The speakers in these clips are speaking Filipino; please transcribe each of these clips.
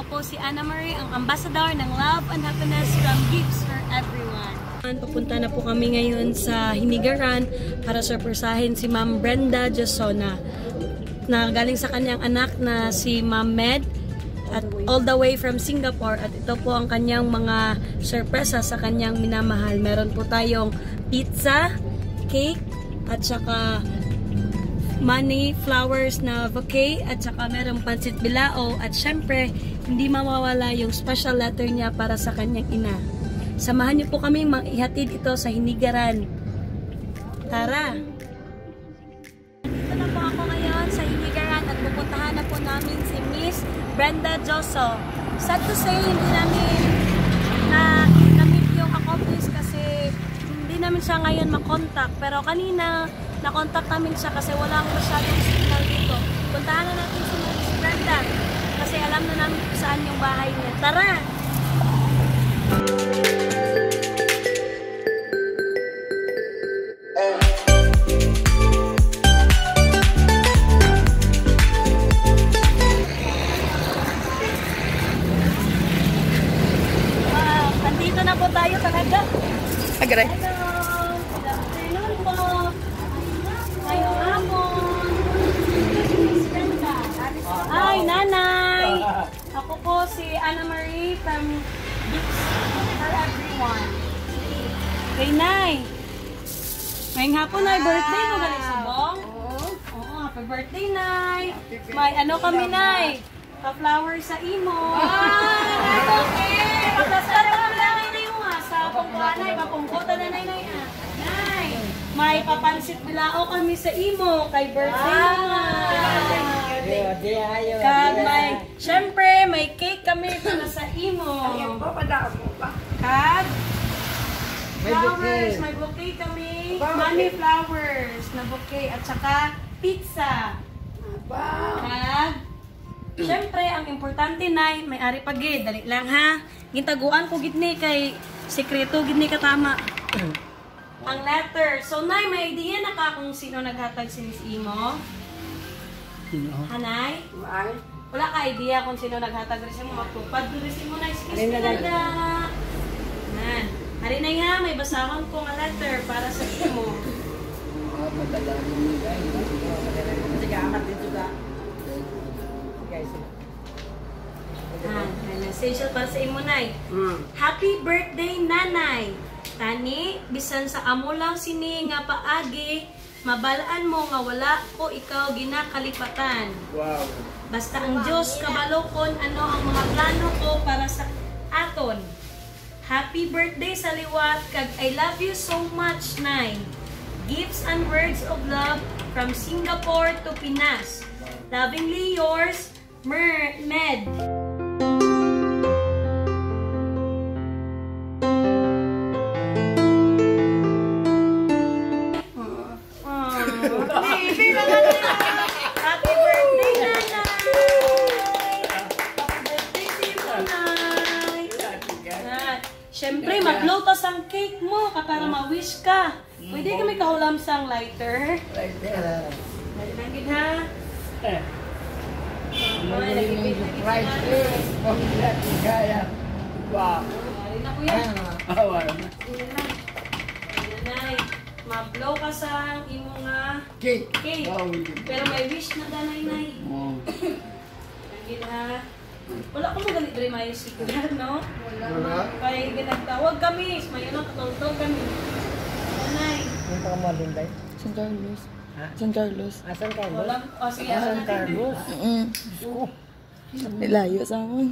po si Anna Marie, ang ambassador ng Love and Happiness from Gifts for Everyone. Papunta na po kami ngayon sa Hinigaran para surpresahin si Ma'am Brenda Jasona na galing sa kanyang anak na si Ma'am Med at all the way from Singapore. At ito po ang kanyang mga sorpresa sa kanyang minamahal. Meron po tayong pizza, cake, at saka money, flowers na bouquet, at saka merong pansit bilao, at syempre hindi mawawala yung special letter niya para sa kanyang ina. Samahan niyo po kami ihatid ito sa Hinigaran. Tara! Dito na po ako ngayon sa Hinigaran at pupuntahan na po namin si Miss Brenda Joso. Sad to say, hindi namin na-meet yung accomplice kasi hindi namin siya ngayon makontak. Pero kanina, na-contact namin siya kasi walang masyadong signal dito. Puntahan na natin si Miss Brenda kasi alam na namin kung saan yung bahay niya. Tara! Wow, nandito na po tayo talaga. Agre. Hello! Good afternoon po! Ngayong hapon! Miss Brenda. Hi, Nanay! Ako po si Anna Marie from Gifts for Everyone. Kay Nay! Ngayong hapon ay birthday mo galing subong? Oo, happy birthday, Nay! May ano kami, Nay? Pa-flower sa imo. Okay! Pagkasala mo lang na yung sa pangkuanay, papungkutan na Nay. Nay! May papansit bilao kami sa imo kay birthday mo. May, syempre, may cake kami para sa imo. Kag flowers, may bouquet kami. Money flowers na bouquet at saka pizza. Kag syempre, ang importante Nay, may ari pagid, dali lang ha. Gitaguan ko gidni kay sekreto gidni katama. Ang letter. So Nay, may idea na ka kung sino naghatag si Miss Imo? Hanay? Wala ka idea kung sino naghatag rin mo. Magtupad rin mo na excuse me na. Nan. Hari na nga, may basahan ko nga letter para sa imo. Message para sa imo, Nay. Happy birthday, Nanay. Tani, bisan sa amo lang sini nga paagi, mabalaan mo nga wala ko ikaw ginakalipatan. Wow. Basta ang Diyos kabalokon ano ang mga plano ko para sa aton. Happy birthday sa liwat kag I love you so much, Nay. Gifts and words of love from Singapore to Pinas. Lovingly yours, Med. Happy birthday, Nanay! Happy birthday to you, Nanay! Siyempre, maglotas ang cake mo para ma-wish ka. Pwede kami kahulam sang lighter. Lighter. Nagin ha? Wow. Na po yan. Nanay, ma-blow ka sa imo nga cake. Pero may wish na danay, Nay. Nagin ha? Wala ko magalit rin mayo sigurad, no? Wala. Kaya ginagtawag kami. Mayo na katultog kami. Nanay. Yung pakamalin tayo? San Carlos. Ha? San Carlos. San Carlos? Wala. O sige, San Carlos? Nilayo sa amin.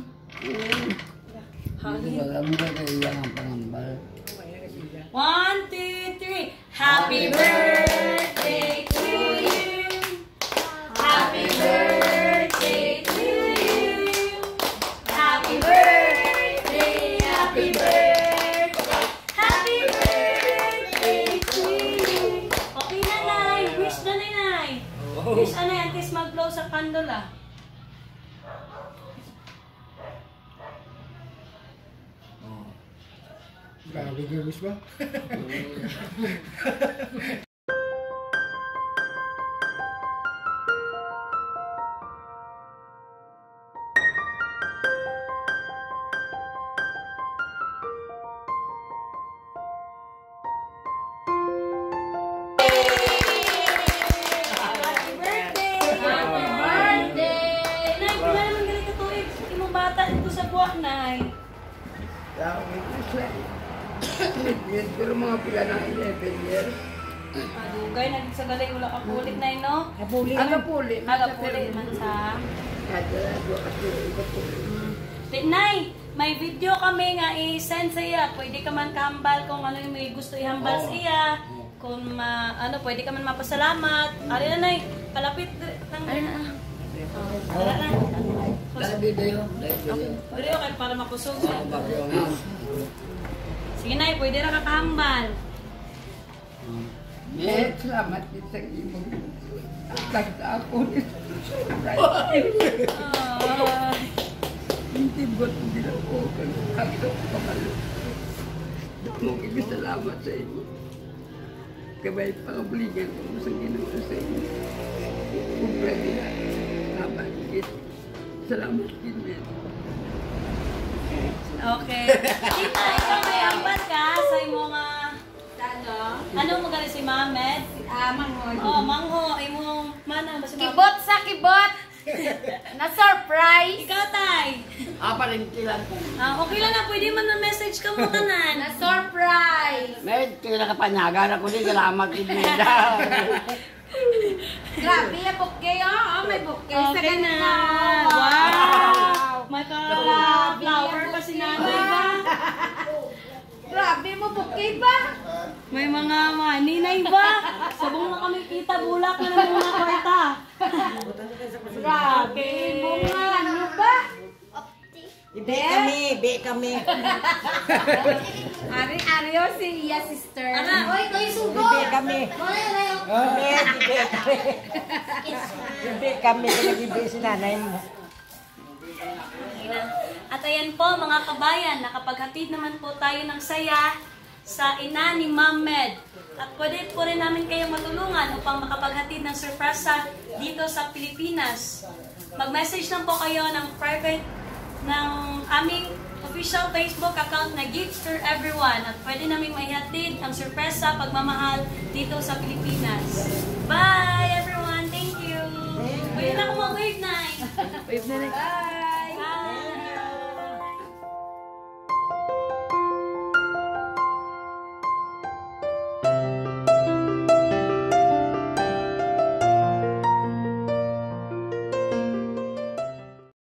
Wala mo ba kayo ang pangambal? 1, 2, 3. Happy birthday to you. Happy birthday to you. Happy birthday, happy birthday. Happy birthday to you. Okay na, Nay. Wish na, Nay. Wish na, Nay. Antes mag-blow sa candle, ah. Grabe ka, wish ba? buwak, Nay? Pero mga pila ng 11 years. Adugay, naging sa galay, wala ka pulit, Nay, no? Agapuli Man sa... Kasi Nay, may video kami nga i-send sa iya. Pwede ka man kahambal kung ano yung may gusto ihambal sa iya. Kung pwede ka man mapasalamat. Ari na, Nay, kalapit. Ari na. Wala na. Video. Pwede okay para makusog. Sige, Nay, pwede na kakahambal. salamat din sa imo. Tagda ako nito. Hindi ba ito dinapokan? Ako pamalo. Mong salamat sa inyo. Kabay pangabligan ko sa ginawa sa inyo. Kung pwede na, salamat din. Okay. Tita, ikaw may hambal ka sa imo nga... Ano mo galing si Mamed? Mangho. Oh, mangho. Imo mana ba si Mamed? Kibot sa kibot! Na-surprise! Ikaw, Tay. Parinti lang po. Okay lang na. Pwede man na message ka mo kanan. Na-surprise! May kinakapanyagan ako din. Salamat din nila. Grabe, bouquet oh! May bouquet sa Okay na. kanina. Wow! May flower pa si nanay ba? Grabe mo, bouquet ba? May mga maninay ba? Sabong na kami kita, bulak na ng mga kwarta. Grabe mo nga, ano ba? Ibe kami. Ari-ari oh, si iya sister. Ana, Oy, kayo sugo! Ibe kami. Ibe kami. Ibe si nanay mo. At ayan po mga kabayan, nakapaghatid naman po tayo ng saya sa ina ni Ma'am Med. At pwede po rin namin kayong matulungan upang makapaghatid ng sorpresa dito sa Pilipinas. Mag-message lang po kayo ng private ng aming official Facebook account na Gifts for Everyone. At pwede namin maihatid ang sorpresa pagmamahal dito sa Pilipinas. Bye everyone! Thank you! Pwede na ako mag-wave, Nay! Wave na lang.